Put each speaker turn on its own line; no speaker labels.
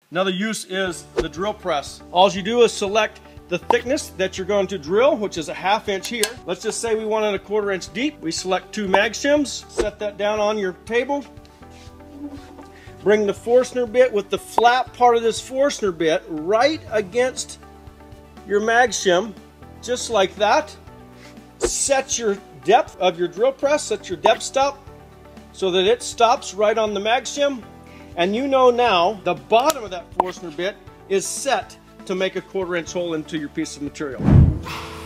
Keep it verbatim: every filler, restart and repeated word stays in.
Another use is the drill press. All you do is select the thickness that you're going to drill, which is a half inch here. Let's just say we wanted a quarter inch deep. We select two Mag Shims, set that down on your table. Bring the Forstner bit with the flat part of this Forstner bit right against your Mag Shim, just like that. Set your depth of your drill press, set your depth stop so that it stops right on the Mag Shim. And you know now the bottom of that Forstner bit is set to make a quarter inch hole into your piece of material.